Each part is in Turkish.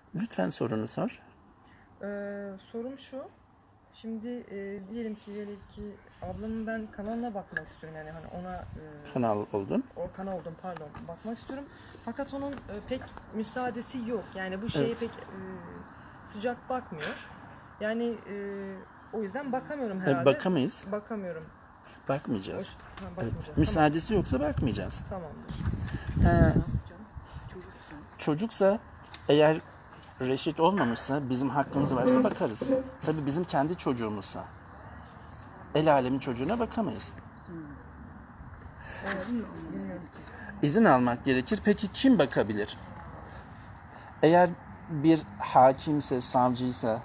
Lütfen sorunu sor. Sorum şu. Şimdi diyelim ki ablamın ben kanalına bakmak istiyorum, yani hani ona Kanal oldun. o kanal oldum, pardon, bakmak istiyorum. Fakat onun pek müsaadesi yok. Yani bu şeye Evet. pek sıcak bakmıyor. Yani o yüzden bakamıyorum herhalde. Bakamayız. Bakamıyorum. Bakmayacağız. Evet. Bakmayacağız. Müsaadesi yoksa bakmayacağız. Tamamdır. Çocuksa eğer reşit olmamışsa, bizim hakkımız varsa bakarız. Tabii bizim kendi çocuğumuzsa. El alemin çocuğuna bakamayız. İzin almak gerekir. Peki kim bakabilir? Eğer bir hakimse, savcıysa,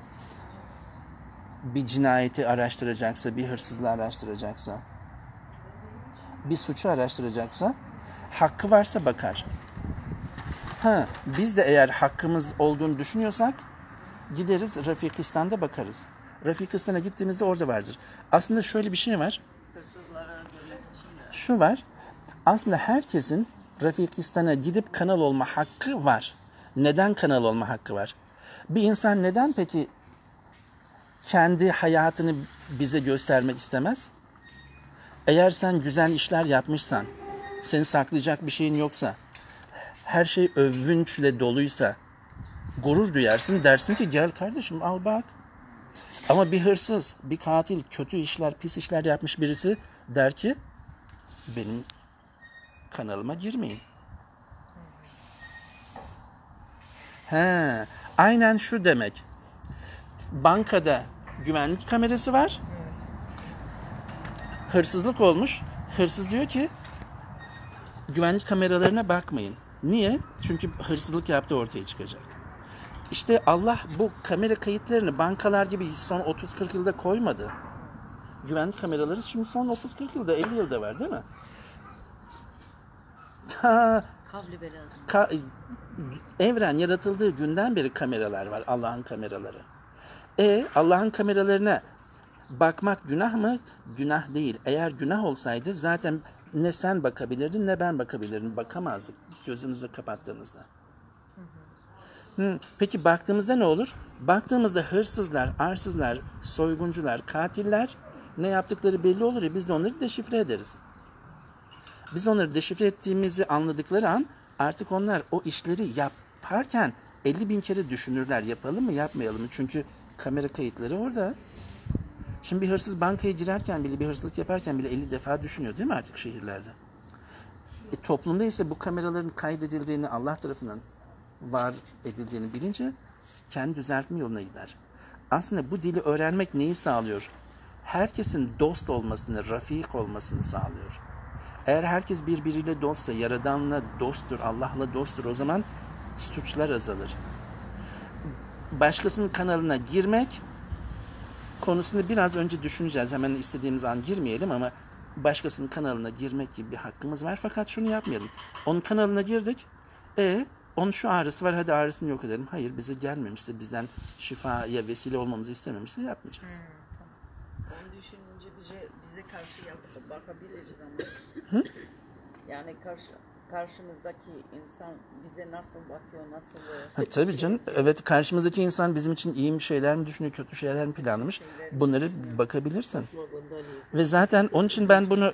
bir cinayeti araştıracaksa, bir hırsızlığı araştıracaksa, bir suçu araştıracaksa, hakkı varsa bakar. Biz de eğer hakkımız olduğunu düşünüyorsak gideriz Rafikistan'da bakarız. Rafikistan'a gittiğimizde orada vardır. Aslında şöyle bir şey var. Şu var. Aslında herkesin Rafikistan'a gidip kanal olma hakkı var. Neden kanal olma hakkı var? Bir insan neden peki kendi hayatını bize göstermek istemez? Eğer sen güzel işler yapmışsan, seni saklayacak bir şeyin yoksa, her şey övünçle doluysa, gurur duyarsın, dersin ki gel kardeşim al bak. Ama bir hırsız, bir katil, kötü işler, pis işler yapmış birisi der ki benim kanalıma girmeyin. Aynen şu demek. Bankada güvenlik kamerası var. Hırsızlık olmuş. Hırsız diyor ki güvenlik kameralarına bakmayın. Niye? Çünkü hırsızlık yaptığı ortaya çıkacak. İşte Allah bu kamera kayıtlarını bankalar gibi son 30-40 yılda koymadı. Güvenlik kameraları şimdi son 30-40 yılda, 50 yılda var değil mi? Evren yaratıldığı günden beri kameralar var, Allah'ın kameraları. Allah'ın kameralarına bakmak günah mı? Günah değil. Eğer günah olsaydı zaten ne sen bakabilirdin ne ben bakabilirdim. Bakamazdık gözümüzü kapattığımızda. Peki baktığımızda ne olur? Baktığımızda hırsızlar, arsızlar, soyguncular, katiller ne yaptıkları belli olur ya, biz de onları deşifre ederiz. Biz onları deşifre ettiğimizi anladıkları an artık onlar o işleri yaparken 50 bin kere düşünürler. Yapalım mı yapmayalım mı? Çünkü kamera kayıtları orada. Şimdi bir hırsız bankaya girerken bile, bir hırsızlık yaparken bile 50 defa düşünüyor değil mi artık şehirlerde? Toplumda ise bu kameraların kaydedildiğini, Allah tarafından var edildiğini bilince kendi düzeltme yoluna gider. Aslında bu dili öğrenmek neyi sağlıyor? Herkesin dost olmasını, rafik olmasını sağlıyor. Eğer herkes birbiriyle dostsa, Yaradan'la dosttur, Allah'la dosttur, o zaman suçlar azalır. Başkasının kanalına girmek konusunu biraz önce düşüneceğiz. Hemen istediğimiz an girmeyelim ama başkasının kanalına girmek gibi bir hakkımız var. Fakat şunu yapmayalım. Onun kanalına girdik. Onun şu ağrısı var, hadi ağrısını yok edelim. Hayır, bize gelmemişse, bizden şifaya vesile olmamızı istememişse yapmayacağız. Onu düşününce bize karşı bakabiliriz ama. Yani karşımızdaki insan bize nasıl bakıyor, nasıl... Tabii canım. Evet, karşımızdaki insan bizim için iyi bir şeyler mi düşünüyor, kötü şeyler mi planlamış? Bunları bakabilirsin. Ve zaten onun için ben bunu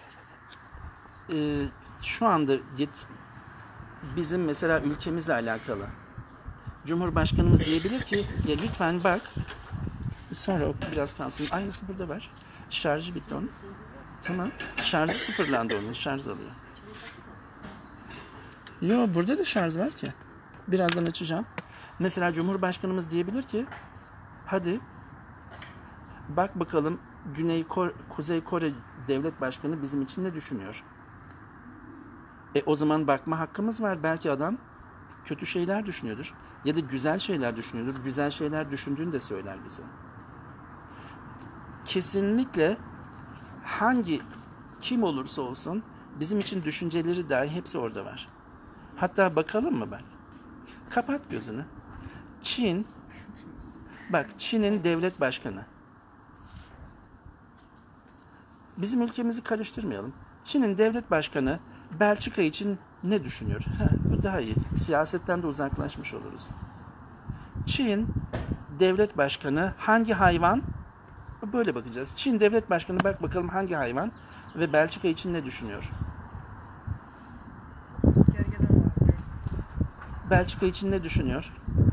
şu anda bizim mesela ülkemizle alakalı Cumhurbaşkanımız diyebilir ki ya lütfen bak, sonra biraz kalsın. Aynısı burada var. Şarjı bitti onun. Tamam. Şarjı sıfırlandı onun. Şarj alıyor. Yo, burada da şarj var ki. Birazdan açacağım. Mesela Cumhurbaşkanımız diyebilir ki hadi bak bakalım Kuzey Kore Devlet Başkanı bizim için ne düşünüyor? O zaman bakma hakkımız var. Belki adam kötü şeyler düşünüyordur. Ya da güzel şeyler düşünüyordur. Güzel şeyler düşündüğünü de söyler bize. Kesinlikle kim olursa olsun bizim için düşünceleri dahi hepsi orada var. Hatta bakalım mı ben? Kapat gözünü. Çin'in devlet başkanı. Bizim ülkemizi karıştırmayalım. Çin'in devlet başkanı Belçika için ne düşünüyor? Bu daha iyi. Siyasetten de uzaklaşmış oluruz. Çin devlet başkanı hangi hayvan? Böyle bakacağız. Çin devlet başkanı, bak bakalım hangi hayvan ve Belçika için ne düşünüyor? Gergedan var. Belçika için ne düşünüyor?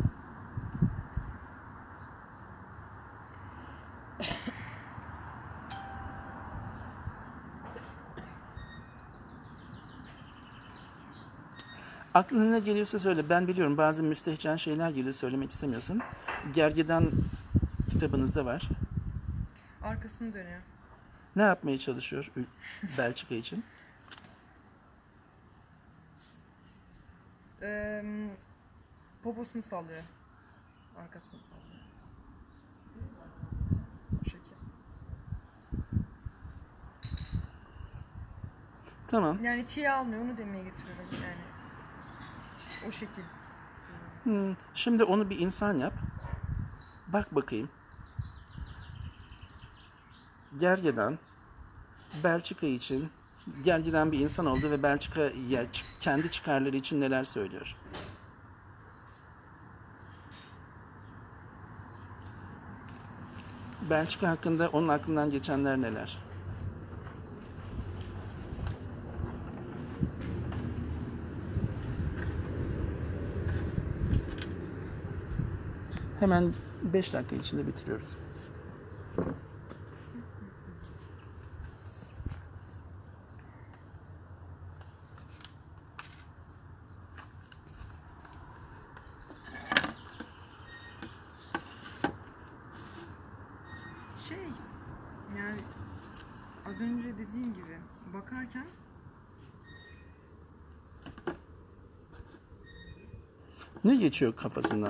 Aklına ne geliyorsa söyle. Ben biliyorum bazı müstehcen şeyler geliyor, söylemek istemiyorsun. Gergedan kitabınızda var. Arkasını dönüyor. Ne yapmaya çalışıyor Belçika için? Poposunu sallıyor. Arkasını sallıyor. Bu şekil. Tamam. Yani tiye almıyor, onu demeye getiriyorum yani. O şekil. Şimdi onu bir insan yap. Bak bakayım. Gergedan Belçika için, gergedan bir insan oldu ve Belçika kendi çıkarları için neler söylüyor? Belçika hakkında onun aklından geçenler neler? Hemen 5 dakika içinde bitiriyoruz. Yani az önce dediğim gibi bakarken Ne geçiyor kafasından?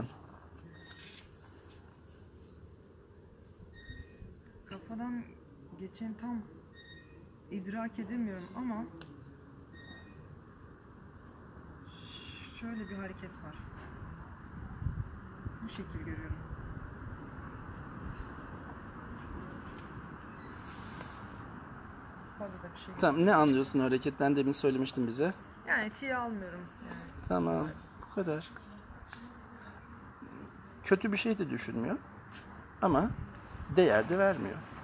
kafadan geçen tam idrak edemiyorum ama şöyle bir hareket var. Bu şekil görüyorum. Fazla da bir şey. Tamam, ne anlıyorsun o hareketten, demin söylemiştin bize. Yani tiye almıyorum. Yani. Tamam, bu kadar. Kötü bir şey de düşünmüyor ama değer de vermiyor.